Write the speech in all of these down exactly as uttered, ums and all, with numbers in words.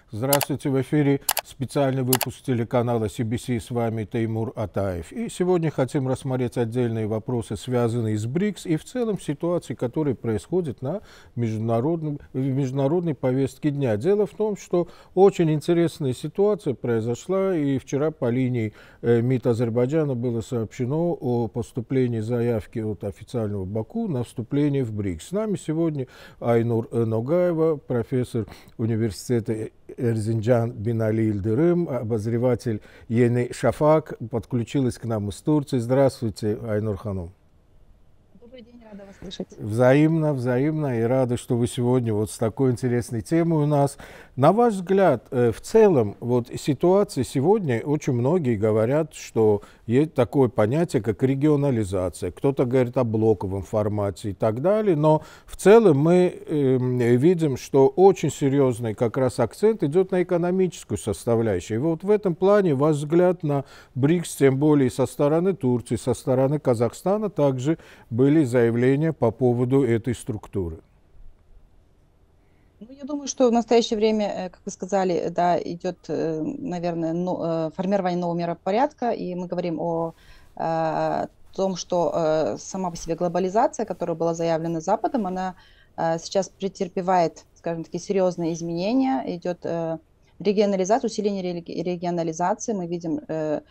Здравствуйте, в эфире специальный выпуск телеканала си би си, с вами Теймур Атаев. И сегодня хотим рассмотреть отдельные вопросы, связанные с БРИКС и в целом ситуации, которые происходят на международном, в международной повестке дня. Дело в том, что очень интересная ситуация произошла, и вчера по линии э, МИД Азербайджана было сообщено о поступлении заявки от официального Баку на вступление в БРИКС. С нами сегодня Айнур Ногаева, профессор университета Эрзинджан Бинали Ильдырым, обозреватель Ени Шафак, подключилась к нам из Турции. Здравствуйте, Айнур Ханум. Добрый день, рада вас слышать. Взаимно, взаимно, и рада, что вы сегодня вот с такой интересной темой у нас. На ваш взгляд, в целом, вот ситуация сегодня, очень многие говорят, что есть такое понятие, как регионализация. Кто-то говорит о блоковом формате и так далее, но в целом мы э, видим, что очень серьезный как раз акцент идет на экономическую составляющую. И вот в этом плане ваш взгляд на БРИКС, тем более со стороны Турции, со стороны Казахстана, также были заявления по поводу этой структуры. Ну, я думаю, что в настоящее время, как вы сказали, да, идет, наверное, но, формирование нового миропорядка, и мы говорим о, о том, что сама по себе глобализация, которая была заявлена Западом, она сейчас претерпевает, скажем так, серьезные изменения, идет регионализация, усиление регионализации, мы видим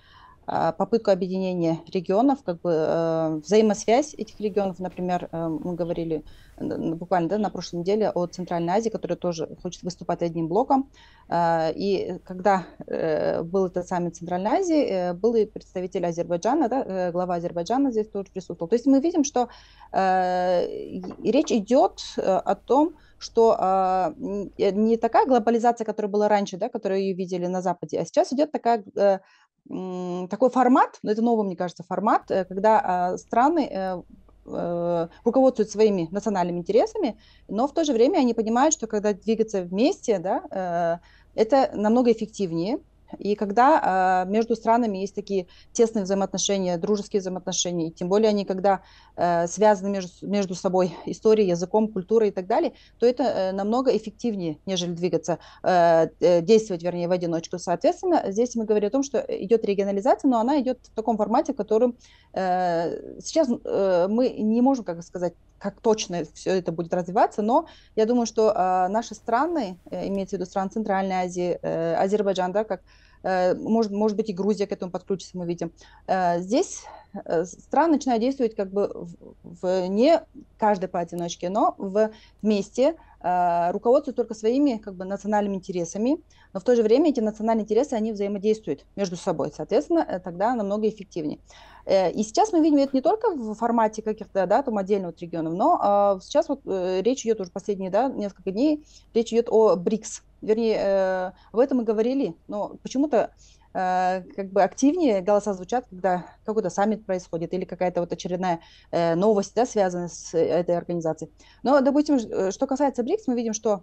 попытку объединения регионов, как бы э, взаимосвязь этих регионов. Например, э, мы говорили буквально да, на прошлой неделе о Центральной Азии, которая тоже хочет выступать одним блоком. Э, и когда э, был этот саммит Центральной Азии, э, был и представитель Азербайджана, да, э, глава Азербайджана здесь тоже присутствовал. То есть мы видим, что э, речь идет о том, что э, не такая глобализация, которая была раньше, да, которую ее видели на Западе, а сейчас идет такая э, такой формат, но это новый, мне кажется, формат, когда страны руководствуются своими национальными интересами, но в то же время они понимают, что когда двигаться вместе, да, это намного эффективнее. И когда э, между странами есть такие тесные взаимоотношения, дружеские взаимоотношения, и тем более они когда э, связаны между, между собой историей, языком, культурой и так далее, то это э, намного эффективнее, нежели двигаться, э, э, действовать, вернее, в одиночку. Соответственно, здесь мы говорим о том, что идет регионализация, но она идет в таком формате, в котором э, сейчас э, мы не можем, как сказать, как точно все это будет развиваться, но я думаю, что э, наши страны, э, имеется в виду страны Центральной Азии, э, Азербайджан, да, как, э, может, может быть и Грузия к этому подключится, мы видим, э, здесь э, страны начинают действовать как бы в, в, не каждый поодиночке, но в, вместе, э, руководствуют только своими как бы национальными интересами, но в то же время эти национальные интересы, они взаимодействуют между собой, соответственно, тогда намного эффективнее. И сейчас мы видим это не только в формате каких-то, да, там отдельных вот регионов, но а, сейчас вот э, речь идет уже последние, да, несколько дней, речь идет о БРИКС. Вернее, э, об этом мы говорили, но почему-то э, как бы активнее голоса звучат, когда какой-то саммит происходит или какая-то вот очередная э, новость, да, связанная с этой организацией. Но, допустим, что касается БРИКС, мы видим, что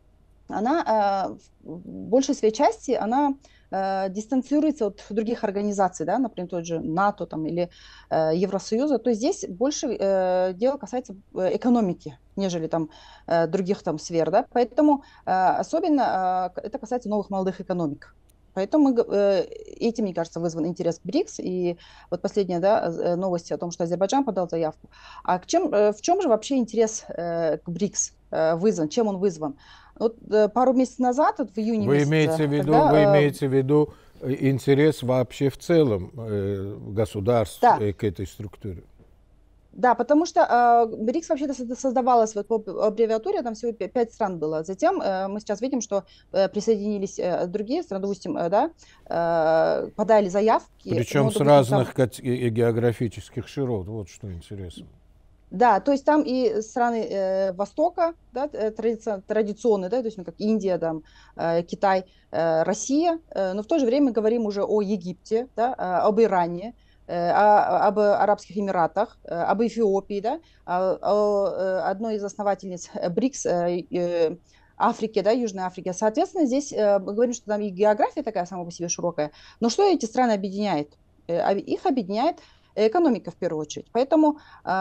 она э, в большей своей части, она э, дистанцируется от других организаций, да, например, тот же НАТО там, или э, Евросоюза, то здесь больше э, дело касается экономики, нежели там э, других там сфер, да, поэтому э, особенно э, это касается новых молодых экономик. Поэтому э, этим, мне кажется, вызван интерес к БРИКС. И вот последняя, да, новость о том, что Азербайджан подал заявку. А к чем, э, в чем же вообще интерес э, к БРИКС э, вызван? Чем он вызван? Вот э, пару месяцев назад, вот в июне Вы месяце, имеете в виду, когда, вы э, имеете в виду интерес вообще в целом э, государств да, э, к этой структуре? да, потому что э, БРИКС вообще-то создавалась вот по аббревиатуре, там всего пять стран было. Затем э, мы сейчас видим, что э, присоединились э, другие страны, допустим, э, да, э, подали заявки, Причем но, с допустим, там, разных географических широт. Вот что интересно. да, то есть там и страны э, Востока, да, традиционные, традиционные, да, то есть ну, как Индия, там, э, Китай, э, Россия, э, но в то же время говорим уже о Египте, да, э, об Иране, э, о, об Арабских Эмиратах, э, об Эфиопии, да, о, о, одной из основательниц БРИКС, э, э, Африки, да, Южной Африки. Соответственно, здесь э, мы говорим, что там и география такая сама по себе широкая, но что эти страны объединяет? Э, их объединяет экономика в первую очередь. Поэтому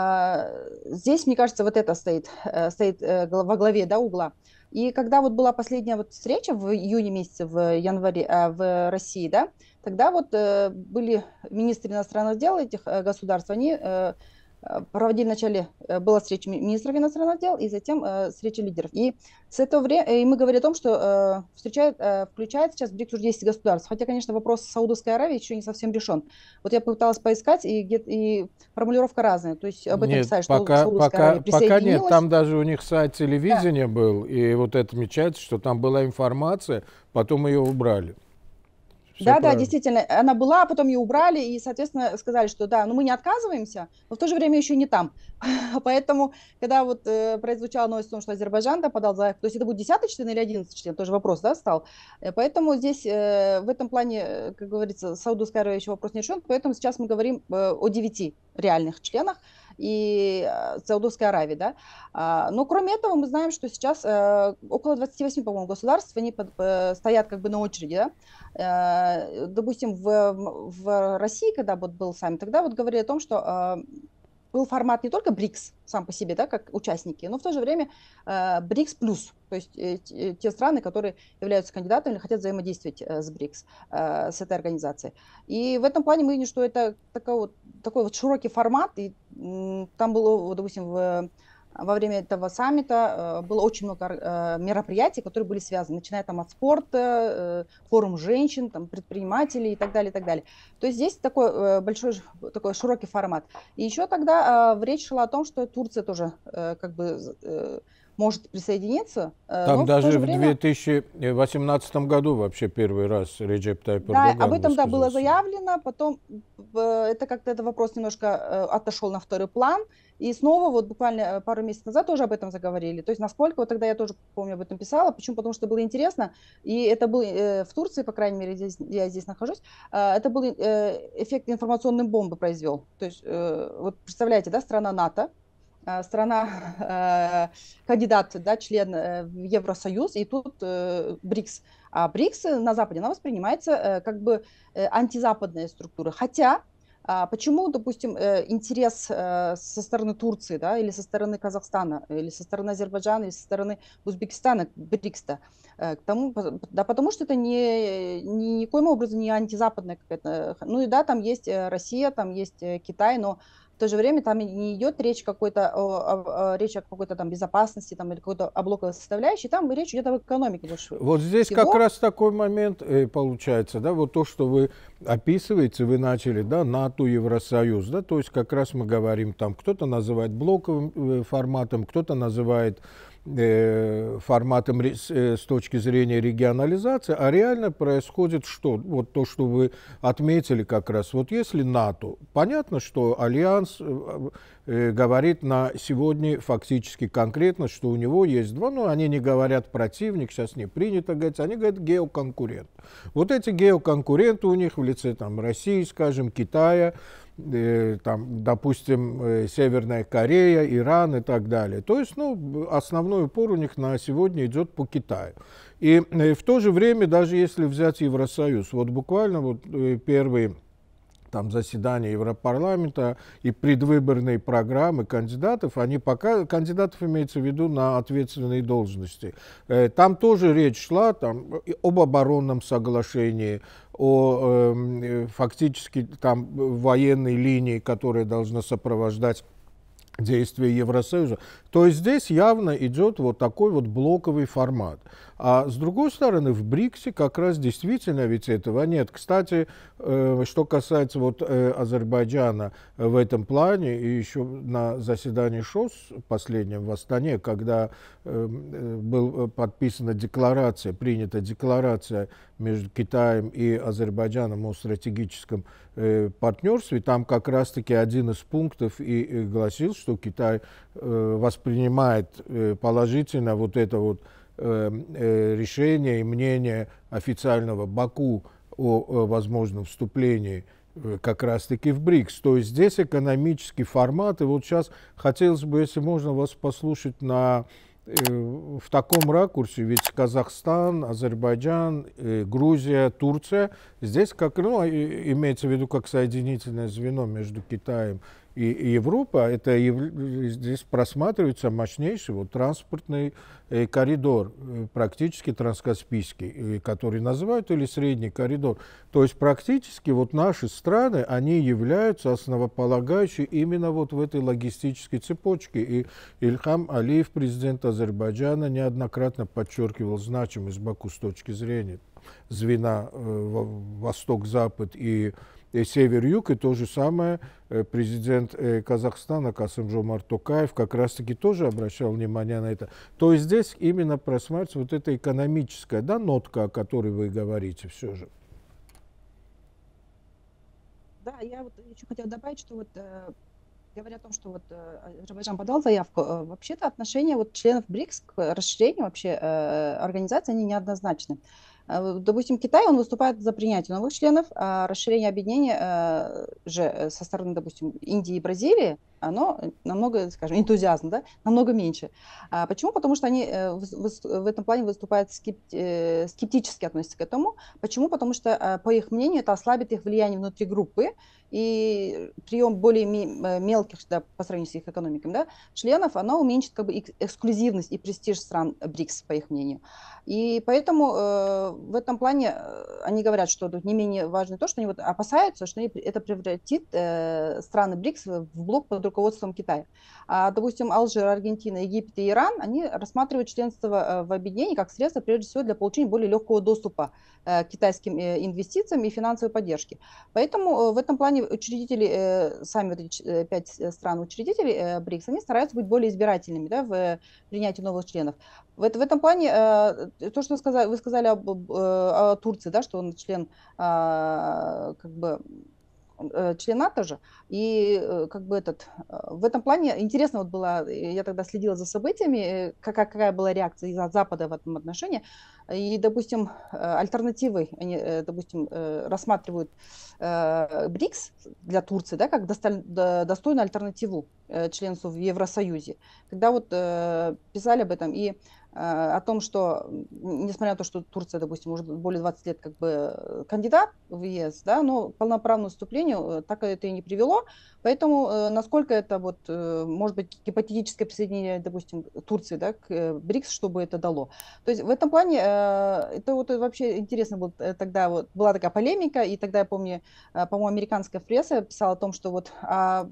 здесь, мне кажется, вот это стоит, стоит во главе, да, угла. И когда вот была последняя вот встреча в июне месяце, в январе, в России, да, тогда вот были министры иностранных дел этих государств, они проводили вначале, была встреча министров иностранных дел, и затем э, встреча лидеров. И с этого времени, и мы говорим о том, что э, встречают, э, включает сейчас в БРИКС уже десять государств. Хотя, конечно, вопрос Саудовской Аравии еще не совсем решен. Вот я попыталась поискать, и, и формулировка разная. То есть об этом Нет, писали, что пока, Саудовская пока, Аравия пока нет. присоединилась. Там даже у них сайт телевидения Да. был, и вот это отмечается, что там была информация, потом ее убрали. Все Да, правильно. да, действительно, она была, потом ее убрали и, соответственно, сказали, что да, ну мы не отказываемся, но в то же время еще не там. Поэтому, когда вот э, прозвучала новость о том, что Азербайджан да, подал заявку, то есть это будет десятый член или одиннадцатый член, тоже вопрос, да, стал. Поэтому здесь э, в этом плане, как говорится, Саудовская Аравия еще вопрос не решен, поэтому сейчас мы говорим э, о девяти реальных членах и э, Саудовской Аравии, да. А, но кроме этого мы знаем, что сейчас э, около двадцати восьми, по-моему, государств, они под, э, стоят как бы на очереди, да. Допустим, в, в России, когда вот был саммит, тогда вот говорили о том, что э, был формат не только БРИКС сам по себе, да, как участники, но в то же время э, БРИКС плюс, то есть э, те страны, которые являются кандидатами или хотят взаимодействовать э, с БРИКС, э, с этой организацией. И в этом плане мы видим, что это такой вот, такой вот широкий формат, и э, там было, допустим, в во время этого саммита было очень много мероприятий, которые были связаны, начиная там от спорта, форум женщин, там, предпринимателей и так далее, и так далее. То есть здесь такой большой, такой широкий формат. И еще тогда речь шла о том, что Турция тоже как бы может присоединиться. Там но даже в, в время... две тысячи восемнадцатом году вообще первый раз Реджеп Тайип Да, Эрдоган об этом да, было высказался. заявлено, потом это как-то этот вопрос немножко отошел на второй план. И снова вот буквально пару месяцев назад тоже об этом заговорили. То есть насколько, вот тогда я тоже, помню, об этом писала. Почему? Потому что было интересно. И это был э, в Турции, по крайней мере, здесь, я здесь нахожусь, э, это был э, эффект информационной бомбы произвел. То есть, э, вот представляете, да, страна НАТО, э, страна, э, кандидат, да, член э, в Евросоюз, и тут э, БРИКС. А БРИКС на Западе, она воспринимается э, как бы э, антизападная структура. Хотя почему, допустим, интерес со стороны Турции, да, или со стороны Казахстана, или со стороны Азербайджана, или со стороны Узбекистана к БРИКС-то? К тому, да, потому что это не, ни, никоим образом не антизападная какая-то. Ну и да, там есть Россия, там есть Китай, но в то же время там не идет речь какой-то о, о, речь о какой-то там безопасности там, или какой-то о блоковой составляющей, там речь идет об экономике больше. Вот здесь всего. Как раз такой момент э, получается, да, вот то, что вы описываете, вы начали, да, НАТО, Евросоюз, да, то есть как раз мы говорим там, кто-то называет блоковым э, форматом, кто-то называет форматом с точки зрения регионализации, а реально происходит что? Вот то, что вы отметили как раз. Вот если НАТО, понятно, что Альянс говорит на сегодня фактически конкретно, что у него есть два, но они не говорят противник, сейчас не принято говорить, они говорят геоконкурент. Вот эти геоконкуренты у них в лице там, России, скажем, Китая, там, допустим, Северная Корея, Иран и так далее. То есть, ну, основной упор у них на сегодня идет по Китаю. И в то же время, даже если взять Евросоюз, вот буквально вот первые там заседания Европарламента и предвыборные программы кандидатов, они пока, кандидатов имеется в виду на ответственные должности. Там тоже речь шла там, об оборонном соглашении, о э, фактически там военной линии, которая должна сопровождать действия Евросоюза. То есть здесь явно идет вот такой вот блоковый формат. А с другой стороны, в БРИКСе как раз действительно ведь этого нет. Кстати, э, что касается вот э, Азербайджана в этом плане, и еще на заседании ШОС последнем в Астане, когда э, была подписана декларация, принята декларация между Китаем и Азербайджаном о стратегическом э, партнерстве, там как раз-таки один из пунктов и, и гласил, что Китай э, воспринимает э, положительно вот это вот решение и мнение официального Баку о, о возможном вступлении как раз-таки в БРИКС. То есть здесь экономический формат. И вот сейчас хотелось бы, если можно, вас послушать на в таком ракурсе, ведь Казахстан, Азербайджан, Грузия, Турция, здесь как, ну, имеется в виду как соединительное звено между Китаем и Европой, это здесь просматривается мощнейший вот, транспортный коридор, практически транскаспийский, который называют, или средний коридор. То есть практически вот наши страны, они являются основополагающими именно вот в этой логистической цепочке. И Ильхам Алиев, президент Азербайджана, неоднократно подчеркивал значимость Баку с точки зрения звена э, восток-запад и север-юг, и то же самое президент Казахстана Касым-Жомарт Токаев как раз-таки тоже обращал внимание на это. То есть здесь именно просматривается вот эта экономическая, да, нотка, о которой вы говорите все же. Да, я вот еще хотела добавить, что вот говоря о том, что вот Азербайджан подал заявку, вообще-то отношения вот членов БРИКС к расширению вообще организации, они неоднозначны. Допустим, Китай, он выступает за принятие новых членов, а расширение объединения же со стороны, допустим, Индии и Бразилии, оно намного, скажем, энтузиазм, да, намного меньше. А почему? Потому что они в этом плане выступают скептически, относятся к этому. Почему? Потому что, по их мнению, это ослабит их влияние внутри группы, и прием более мелких, да, по сравнению с их экономиками, да, членов, оно уменьшит как бы эксклюзивность и престиж стран БРИКС, по их мнению. И поэтому э, в этом плане они говорят, что тут не менее важно то, что они вот опасаются, что это превратит э, страны БРИКС в блок под руководством Китая. А, допустим, Алжир, Аргентина, Египет и Иран, они рассматривают членство в объединении как средство, прежде всего, для получения более легкого доступа э, к китайским э, инвестициям и финансовой поддержке. Поэтому э, в этом плане учредители, э, сами вот эти пять стран-учредителей э, БРИКС, они стараются быть более избирательными, да, в принятии новых членов. В, в этом плане э, то, что вы сказали, вы сказали об, об, о Турции, да, что он член, э, как бы, э, член НАТО же, и э, как бы этот, э, в этом плане интересно вот было, я тогда следила за событиями, какая, какая была реакция из Запада в этом отношении, и, допустим, альтернативой, они, допустим, рассматривают э, БРИКС для Турции, да, как досталь, до, достойную альтернативу э, членству в Евросоюзе. Когда вот э, писали об этом и о том, что, несмотря на то, что Турция, допустим, уже более двадцати лет как бы кандидат в ЕС, да, но полноправному вступлению так это и не привело. Поэтому насколько это вот, может быть, гипотетическое присоединение, допустим, Турции, да, к БРИКС, чтобы это дало. То есть в этом плане это вот вообще интересно было тогда, вот, была такая полемика, и тогда я помню, по-моему, американская пресса писала о том, что вот а,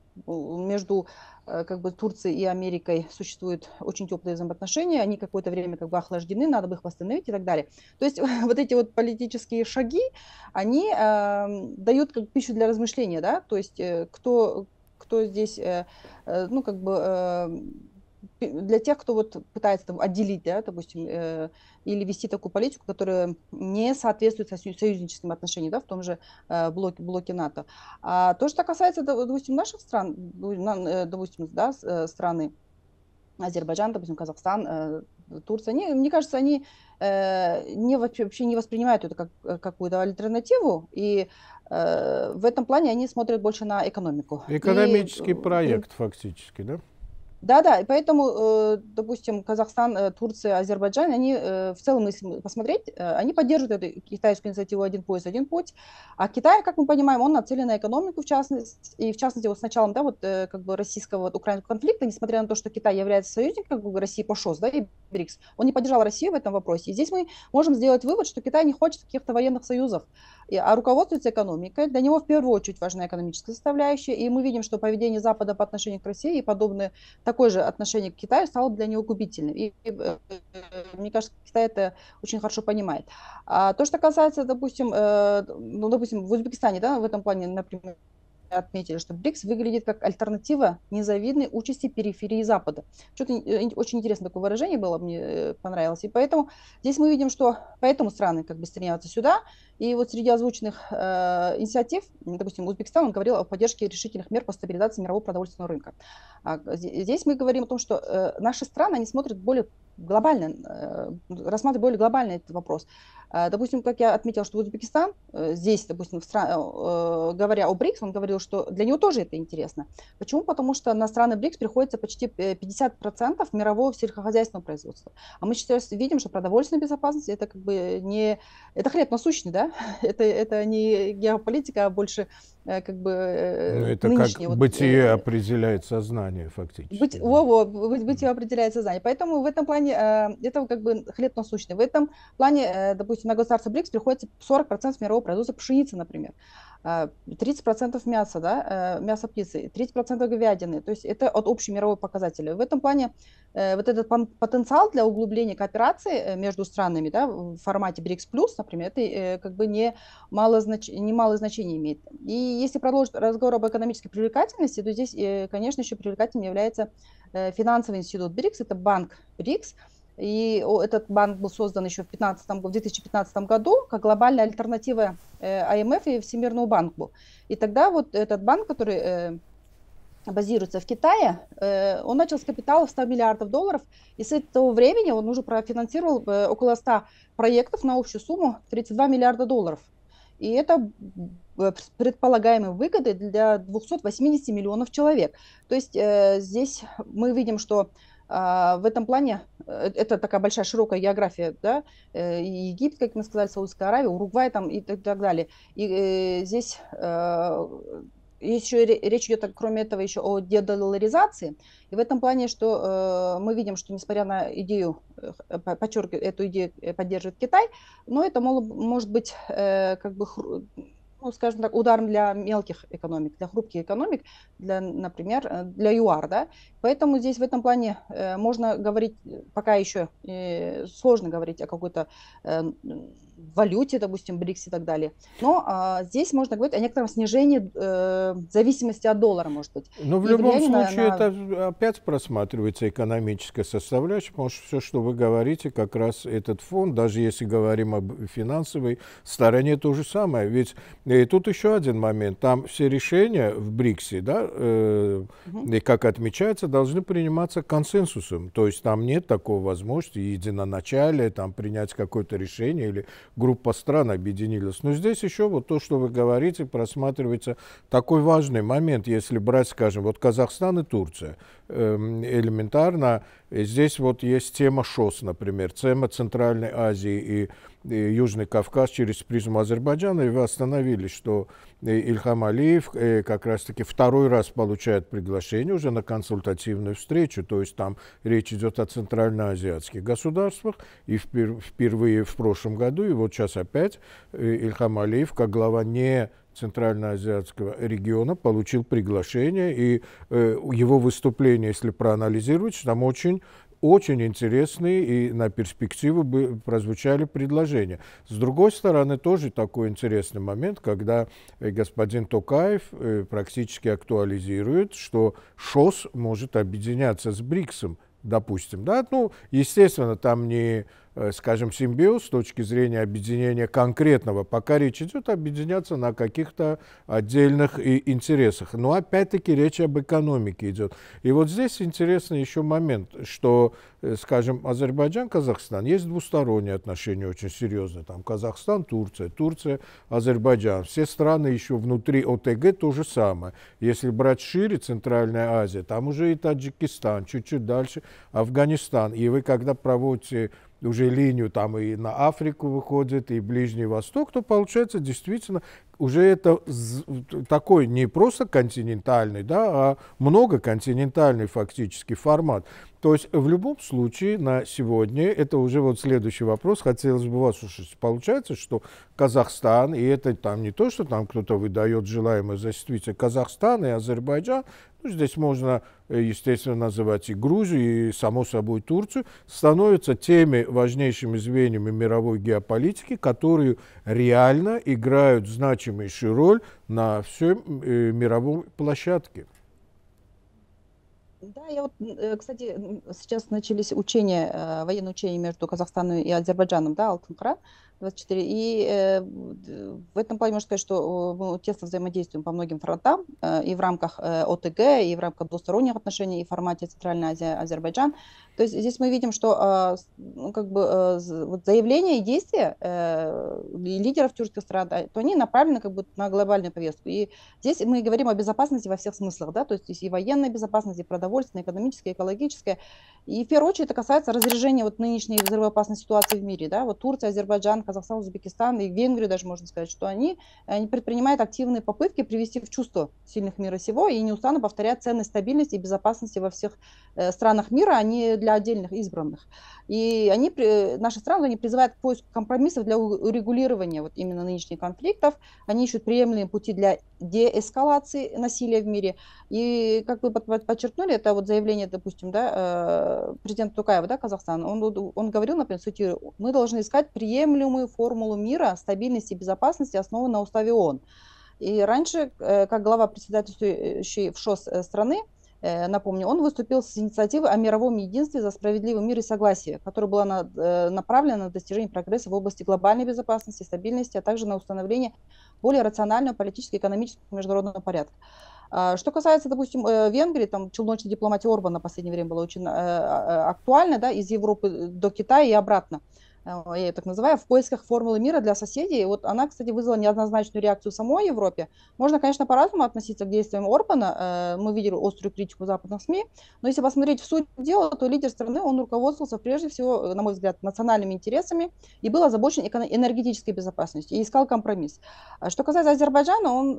между как бы Турцией и Америкой существуют очень теплые взаимоотношения, они какое-то время как бы охлаждены, надо бы их восстановить и так далее. То есть вот эти вот политические шаги, они э, дают как пищу для размышления, да, то есть э, кто, кто здесь, э, э, ну как бы э, для тех, кто вот пытается там отделить, да, допустим, э, или вести такую политику, которая не соответствует союзническим отношениям, да, в том же э, блоке, блоке НАТО. А то, что касается, допустим, наших стран, допустим, да, страны Азербайджан, допустим, Казахстан, э, Турция, они, мне кажется, они э, не, вообще, вообще не воспринимают это как какую-то альтернативу, и э, в этом плане они смотрят больше на экономику. Экономический и, проект, и, фактически, да? Да, да, и поэтому, допустим, Казахстан, Турция, Азербайджан, они в целом, если посмотреть, они поддерживают эту китайскую инициативу «Один пояс, один путь», а Китай, как мы понимаем, он нацелен на экономику, в частности, и в частности, вот с началом, да, вот как бы российского, вот, украинского конфликта, несмотря на то, что Китай является союзником как бы, России по ШОС, да, и БРИКС, он не поддержал Россию в этом вопросе. И здесь мы можем сделать вывод, что Китай не хочет каких-то военных союзов, а руководствуется экономикой. Для него в первую очередь важна экономическая составляющая, и мы видим, что поведение Запада по отношению к России и подобные такое же отношение к Китаю стало для него губительным. И, и мне кажется, Китай это очень хорошо понимает. А то, что касается, допустим, э, ну, допустим, в Узбекистане, да, в этом плане, например, отметили, что БРИКС выглядит как альтернатива незавидной участи периферии Запада. Что-то очень интересное такое выражение было, мне понравилось. И поэтому здесь мы видим, что поэтому страны как бы стремятся сюда. И вот среди озвученных э, инициатив, допустим, Узбекистан, он говорил о поддержке решительных мер по стабилизации мирового продовольственного рынка. А здесь мы говорим о том, что э, наши страны, они смотрят более глобально, э, рассматривать более глобально этот вопрос. Э, Допустим, как я отметила, что Узбекистан э, здесь, допустим, в стра- э, говоря о БРИКС, он говорил, что для него тоже это интересно. Почему? Потому что на страны БРИКС приходится почти э, пятьдесят процентов мирового сельскохозяйственного производства. А мы сейчас видим, что продовольственная безопасность это как бы не... Это хлеб насущный, да? Это, это не геополитика, а больше э, как бы Ну, э, это как нынешний вот, бытие э, определяет сознание быть, фактически. Да. во, во, быть, быть определяет сознание. Поэтому в этом плане э, это как бы хлеб насущный. В этом плане, э, допустим, на государство БРИКС приходится сорок процентов мирового производства пшеницы, например. тридцать процентов мяса, да, э, мяса птицы, тридцать процентов говядины. То есть это от общей мировой показателя. В этом плане э, вот этот потенциал для углубления кооперации между странами, да, в формате БРИКС плюс, например, это э, как бы не мало, знач... не мало значения имеет. И если продолжить разговор об экономической привлекательности, то здесь, э, конечно, еще привлекательным является э, финансовый институт БРИКС, это банк БРИКС. И этот банк был создан еще в, пятнадцатом, в две тысячи пятнадцатом году как глобальная альтернатива ай эм эф и Всемирному банку. И тогда вот этот банк, который э, базируется в Китае, э, он начал с капитала в сто миллиардов долларов, и с этого времени он уже профинансировал э, около ста проектов на общую сумму тридцать два миллиарда долларов. И это предполагаемые выгоды для двухсот восьмидесяти миллионов человек. То есть э, здесь мы видим, что в этом плане это такая большая широкая география, да, и Египет, как мы сказали, Саудовская Аравия, Уругвай там и так далее. И здесь еще речь идет, кроме этого, еще о дедолларизации. И в этом плане, что мы видим, что несмотря на идею, подчеркиваю, эту идею поддерживает Китай, но это может быть как бы, ну, скажем так, ударом для мелких экономик, для хрупких экономик, для, например, для ЮАР, да. Поэтому здесь в этом плане э, можно говорить, пока еще э, сложно говорить о какой-то э, валюте, допустим, БРИКС и так далее. Но э, здесь можно говорить о некотором снижении э, зависимости от доллара, может быть. Но в и любом случае на, на... это опять просматривается экономическая составляющая, потому что все, что вы говорите, как раз этот фонд, даже если говорим об финансовой стороне, то же самое. Ведь и тут еще один момент. Там все решения в БРИКСе, да, э, угу. и как отмечается, должны приниматься консенсусом. То есть там нет такой возможности единоначалия, там принять какое-то решение или группа стран объединилась. Но здесь еще вот то, что вы говорите, просматривается такой важный момент, если брать, скажем, вот Казахстан и Турция. Э, элементарно здесь вот есть тема ШОС, например, тема Центральной Азии и, и Южный Кавказ через призму Азербайджана, и вы остановились, что Ильхам Алиев э, как раз-таки второй раз получает приглашение уже на консультативную встречу, то есть там речь идет о центральноазиатских государствах, и впер впервые в прошлом году, и вот сейчас опять э, Ильхам Алиев, как глава не Центральноазиатского региона, получил приглашение, и э, его выступление, если проанализировать, там очень очень интересные и на перспективу бы прозвучали предложения. С другой стороны, тоже такой интересный момент, когда господин Токаев э, практически актуализирует, что ШОС может объединяться с БРИКСом, допустим. Да? Ну, естественно, там не, скажем, симбиоз с точки зрения объединения конкретного, пока речь идет объединяться на каких-то отдельных и интересах. Но опять-таки речь об экономике идет. И вот здесь интересный еще момент, что, скажем, Азербайджан, Казахстан, есть двусторонние отношения очень серьезные. Там Казахстан, Турция, Турция, Азербайджан. Все страны еще внутри ОТГ то же самое. Если брать шире Центральная Азия, там уже и Таджикистан, чуть-чуть дальше Афганистан. И вы когда проводите уже линию там и на Африку выходит, и Ближний Восток, то получается действительно уже это такой не просто континентальный, да, а многоконтинентальный фактически формат. То есть в любом случае на сегодня, это уже вот следующий вопрос, хотелось бы вас услышать. Получается, что Казахстан, и это там не то, что там кто-то выдает желаемое за действительно, Казахстан и Азербайджан, ну, здесь можно, естественно, называть и Грузию, и, само собой, Турцию, становятся теми важнейшими звеньями мировой геополитики, которые реально играют значимейшую роль на всей э, мировой площадке. Да, я вот, э, кстати, м, сейчас начались учения, э, военные учения между Казахстаном и Азербайджаном, да, Алтын-Кара двадцать четыре. И э, в в этом плане можно сказать, что э, мы тесно взаимодействуем по многим фронтам, э, и в рамках э, ОТГ, и в рамках двусторонних отношений, и в формате Центральная Азия, Азербайджан. То есть здесь мы видим, что а, с- ну, как бы, э, з- вот заявления и действия э, ли- лидеров тюркских стран, да, то они направлены как бы на глобальную повестку. И здесь мы говорим о безопасности во всех смыслах, да, то есть здесь и военная безопасность, и продовольственная, экономическая, экологическая. И в первую очередь это касается разряжения вот нынешней взрывоопасной ситуации в мире, да, вот Турция, Азербайджан, Казахстан, Узбекистан и Венгрию даже можно сказать, что они, они предпринимают активные попытки привести в чувство сильных мира сего и неустанно повторяют ценность стабильности и безопасности во всех э, странах мира, а не для отдельных избранных. И они, наши страны, они призывают к поиску компромиссов для урегулирования вот именно нынешних конфликтов, они ищут приемлемые пути для деэскалации насилия в мире. И, как вы подчеркнули, это вот заявление, допустим, да, э, президента Тукаева, да, Казахстана, он, он говорил, например, цитирую, мы должны искать приемлемую формулу мира, стабильности и безопасности, основанную на уставе ООН. И раньше, э, как глава председательствующей в ШОС э, страны, э, напомню, он выступил с инициативой о мировом единстве за справедливый мир и согласие, которая была на, э, направлена на достижение прогресса в области глобальной безопасности, стабильности, а также на установление более рационального политического, экономического и международного порядка. А, Что касается, допустим, э, Венгрии, там челночная дипломатия Орбана в последнее время была очень э, э, актуальна, да, из Европы до Китая и обратно. Э, Я ее так называю, в поисках формулы мира для соседей. Вот она, кстати, вызвала неоднозначную реакцию в самой Европе. Можно, конечно, по-разному относиться к действиям Орбана. Э, Мы видели острую критику западных СМИ, но если посмотреть в суть дела, то лидер страны, он руководствовался прежде всего, на мой взгляд, национальными интересами и был озабочен энергетической безопасностью и искал компромисс. А что касается Азербайджана, он,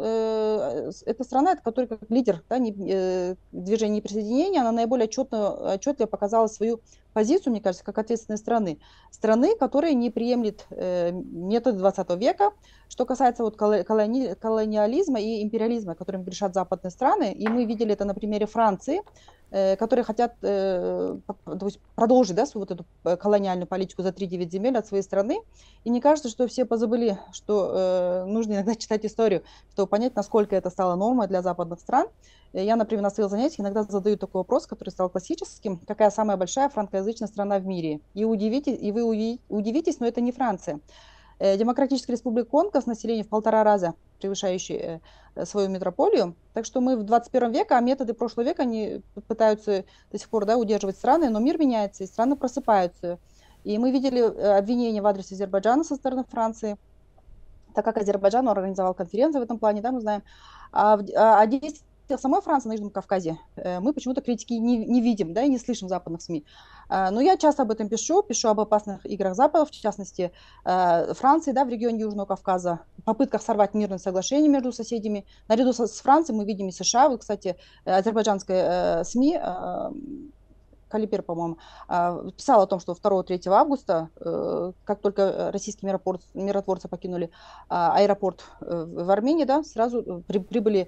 э, это страна, которая как лидер, да, не, э, движения неприсоединения, она наиболее отчетно, отчетливо показала свою позицию, мне кажется, как ответственной страны. Страны, которая не приемлет э, методы двадцатого века. Что касается вот колони, колониализма и империализма, которым грешат западные страны, и мы видели это на примере Франции, э, которые хотят э, то есть продолжить, да, свою вот эту э, колониальную политику за три-девять земель от своей страны. И мне кажется, что все позабыли, что э, нужно иногда читать историю, чтобы понять, насколько это стало нормой для западных стран. Я, например, на своих занятиях иногда задаю такой вопрос, который стал классическим. Какая самая большая франкоязычная страна в мире? И, удивитесь, и вы удивитесь, но это не Франция. Демократическая республика Конго с населением в полтора раза превышающей свою метрополию. Так что мы в двадцать первом веке, а методы прошлого века, они пытаются до сих пор, да, удерживать страны, но мир меняется, и страны просыпаются. И мы видели обвинения в адрес Азербайджана со стороны Франции, так как Азербайджан организовал конференцию в этом плане, да, мы знаем. А, а действия самой Франции на Южном Кавказе мы почему-то критики не, не видим, да, и не слышим в западных СМИ. Но я часто об этом пишу, пишу об опасных играх Запада, в частности, Франции, да, в регионе Южного Кавказа, попытках сорвать мирное соглашение между соседями. Наряду с Францией мы видим и США. Вот, кстати, азербайджанская СМИ Калипер, по-моему, писал о том, что второго-третьего августа, как только российские миротворцы покинули аэропорт в Армении, да, сразу при, прибыли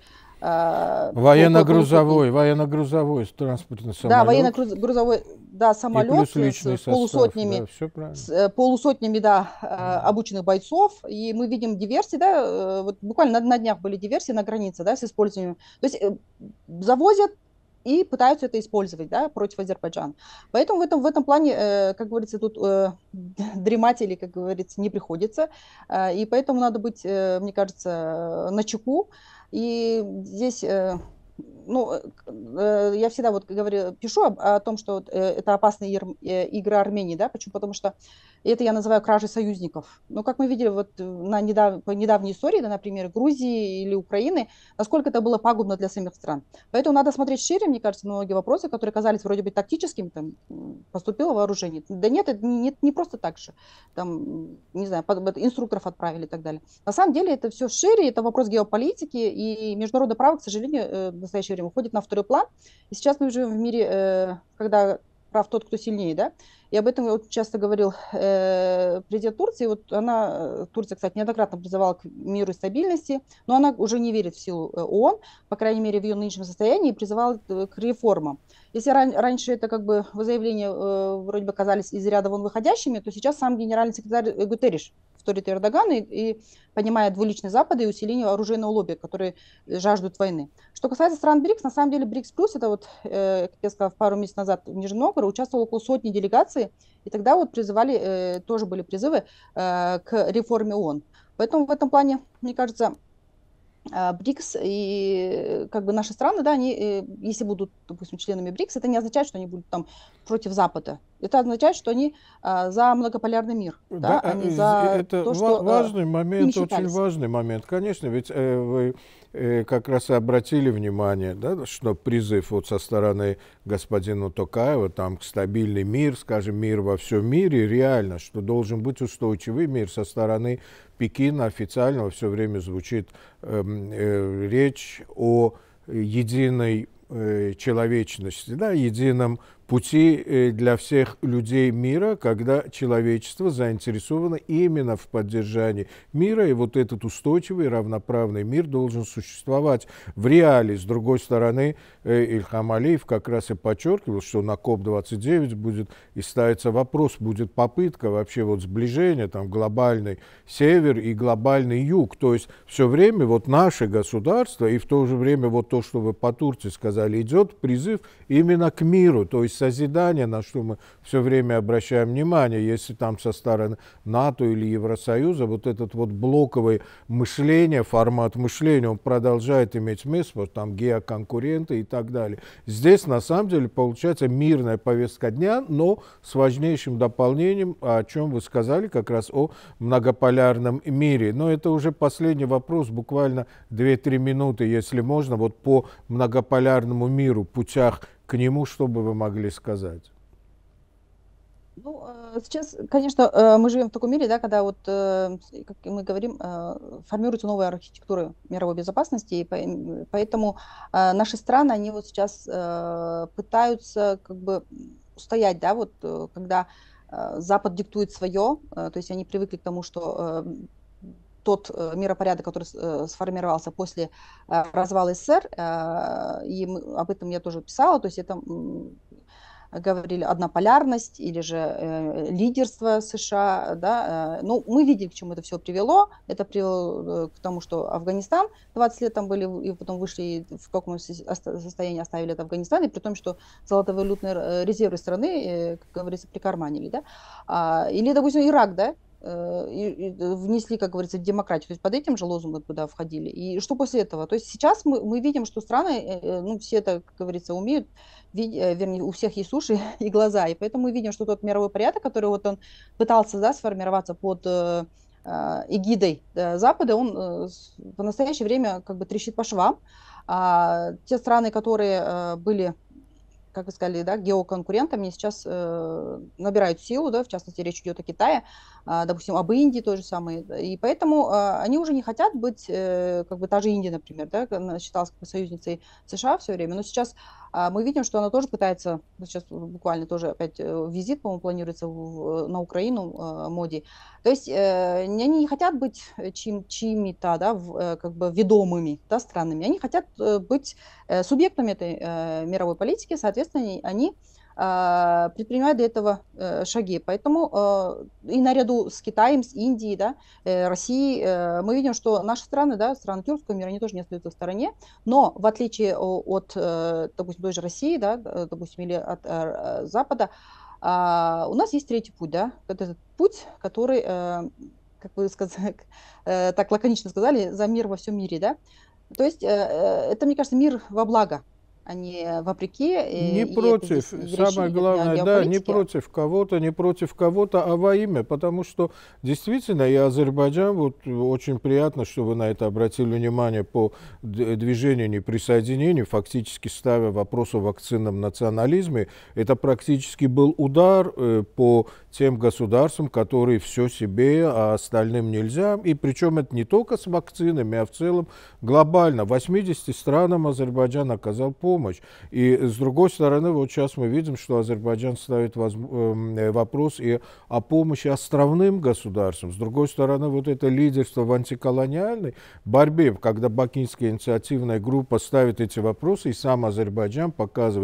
военно-грузовой, военно-грузовой транспортный самолет. Да, военно-грузовой, да, самолет с полусотнями, состав, да, с полусотнями, да, обученных бойцов. И мы видим диверсии, да, вот буквально на, на днях были диверсии на границе, да, с использованием. То есть завозят и пытаются это использовать, да, против Азербайджана. Поэтому в этом, в этом плане, э, как говорится, тут э, дремать или, как говорится, не приходится. Э, и поэтому надо быть, э, мне кажется, начеку. И здесь... Э, ну, э, я всегда вот говорю, пишу о, о том, что э, это опасные ир, э, игры Армении, да, почему? Потому что это я называю кражей союзников. Но как мы видели вот на недав, по недавней истории, да, например, Грузии или Украины, насколько это было пагубно для самих стран. Поэтому надо смотреть шире, мне кажется, на многие вопросы, которые казались вроде бы тактическими, там, поступило вооружение. Да нет, это не, не просто так же. Там, не знаю, под, инструкторов отправили и так далее. На самом деле это все шире, это вопрос геополитики, и международное право, к сожалению, в настоящее время уходит на второй план. И сейчас мы живем в мире, когда прав тот, кто сильнее, да, и об этом вот часто говорил э, президент Турции. Вот она, Турция, кстати, неоднократно призывала к миру и стабильности, но она уже не верит в силу ООН, по крайней мере, в ее нынешнем состоянии, и призывала к реформам. Если ран- раньше это как бы заявления э, вроде бы казались из ряда вон выходящими, то сейчас сам генеральный секретарь Гутерриш вторит Эрдоган, и, и понимая двуличный Запад и усиление оружейного лобби, которые жаждут войны. Что касается стран БРИКС, на самом деле БРИКС плюс, это вот, э, как я сказала, пару месяцев назад в Нижнем Новгороде участвовало около сотни делегаций, и тогда вот призывали, э, тоже были призывы э, к реформе ООН. Поэтому в этом плане, мне кажется, БРИКС и как бы наши страны, да, они, если будут, допустим, членами БРИКС, это не означает, что они будут там против Запада. Это означает, что они а, за многополярный мир, да, Да, они за это то, что важный момент, очень считались. важный момент. Конечно, ведь э, вы э, как раз и обратили внимание, да, что призыв вот со стороны господина Токаева там стабильный мир, скажем, мир во всем мире, реально, что должен быть устойчивый мир со стороны Пекина официально все время звучит э, э, речь о единой э, человечности, да, едином пути для всех людей мира, когда человечество заинтересовано именно в поддержании мира, и вот этот устойчивый, равноправный мир должен существовать в реале. С другой стороны, Ильхам Алиев как раз и подчеркивал, что на КОП двадцать девять будет и ставится вопрос, будет попытка вообще вот сближения, там, глобальный север и глобальный юг, то есть все время вот наше государство, и в то же время вот то, что вы по Турции сказали, идет призыв именно к миру, то есть созидание, на что мы все время обращаем внимание, если там со стороны НАТО или Евросоюза вот этот вот блоковое мышление, формат мышления, он продолжает иметь место, вот там геоконкуренты и так далее. Здесь на самом деле получается мирная повестка дня, но с важнейшим дополнением, о чем вы сказали, как раз о многополярном мире. Но это уже последний вопрос, буквально две-три минуты, если можно, вот по многополярному миру, путях к нему, что бы вы могли сказать? Ну, сейчас, конечно, мы живем в таком мире, да, когда вот, как мы говорим, формируется новая архитектура мировой безопасности, и поэтому наши страны, они вот сейчас пытаются как бы устоять, да, вот когда Запад диктует свое, то есть они привыкли к тому, что тот миропорядок, который сформировался после развала СССР, и мы, об этом я тоже писала, то есть это говорили однополярность или же э, лидерство США, да, э, ну, мы видели, к чему это все привело, это привело к тому, что Афганистан, двадцать лет там были, и потом вышли, в каком состоянии оставили это Афганистан, и при том, что золотовалютные резервы страны, э, как говорится, прикарманили, да, а, или, допустим, Ирак, да, И, и внесли, как говорится, демократию. То есть под этим же лозунгом туда входили. И что после этого? То есть сейчас мы, мы видим, что страны, ну, все это, как говорится, умеют, вернее, у всех есть уши и глаза. И поэтому мы видим, что тот мировой порядок, который вот он пытался, да, сформироваться под э, эгидой э, Запада, он э, в настоящее время как бы трещит по швам. А те страны, которые э, были, как вы сказали, да, геоконкурентами, сейчас э, набирают силу, да, в частности, речь идет о Китае, э, допустим, об Индии тоже самое, и поэтому э, они уже не хотят быть, э, как бы та же Индия, например, да, она считалась как бы союзницей США все время, но сейчас э, мы видим, что она тоже пытается, сейчас буквально тоже опять визит, по-моему, планируется в, на Украину э, Моди, то есть э, они не хотят быть чьим, чьими-то, да, в, э, как бы ведомыми, да, странами, они хотят э, быть э, субъектами этой э, мировой политики, соответственно, они э, предпринимают для этого э, шаги. Поэтому э, и наряду с Китаем, с Индией, да, э, Россией, э, мы видим, что наши страны, да, страны тюркского мира, они тоже не остаются в стороне. Но в отличие от, э, допустим, той же России, да, допустим, или от э, Запада, э, у нас есть третий путь, да, этот путь, который, э, как вы сказали, э, так лаконично сказали, за мир во всем мире, да. То есть э, это, мне кажется, мир во благо, а не вопреки. Не против, самое главное, да, не против кого-то, не против кого-то, а во имя, потому что действительно и Азербайджан, вот очень приятно, что вы на это обратили внимание по движению неприсоединения, фактически ставя вопрос о вакцинном национализме, это практически был удар э, по тем государствам, которые все себе, а остальным нельзя, и причем это не только с вакцинами, а в целом глобально. восьмидесяти странам Азербайджан оказал помощь. Помощь. И с другой стороны, вот сейчас мы видим, что Азербайджан ставит воз... вопрос и о помощи островным государствам. С другой стороны, вот это лидерство в антиколониальной борьбе, когда Бакинская инициативная группа ставит эти вопросы, и сам Азербайджан показывает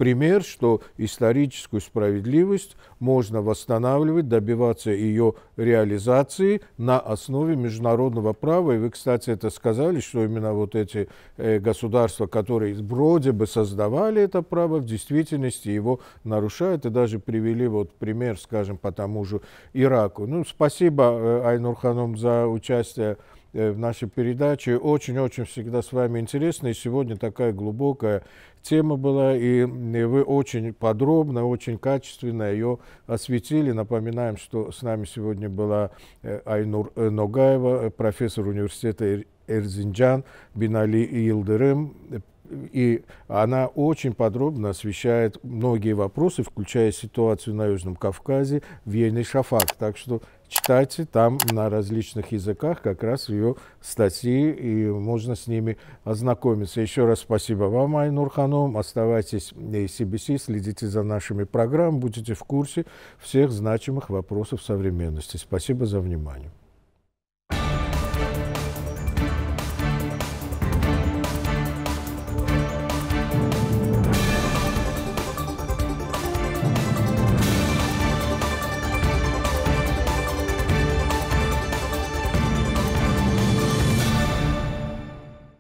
пример, что историческую справедливость можно восстанавливать, добиваться ее реализации на основе международного права. И вы, кстати, это сказали, что именно вот эти э, государства, которые вроде бы создавали это право, в действительности его нарушают. И даже привели вот пример, скажем, по тому же Ираку. Ну, спасибо, э, Айнур Ханум, за участие в нашей передаче. Очень-очень всегда с вами интересно. И сегодня такая глубокая тема была. И вы очень подробно, очень качественно ее осветили. Напоминаем, что с нами сегодня была Айнур Ногаева, профессор университета Эрзинджан, Бинали Йылдырым. И она очень подробно освещает многие вопросы, включая ситуацию на Южном Кавказе, в Ейн-и-Шафак. Так что читайте там на различных языках как раз ее статьи, и можно с ними ознакомиться. Еще раз спасибо вам, Айнур Ханум. Оставайтесь в си би си, следите за нашими программами, будете в курсе всех значимых вопросов современности. Спасибо за внимание.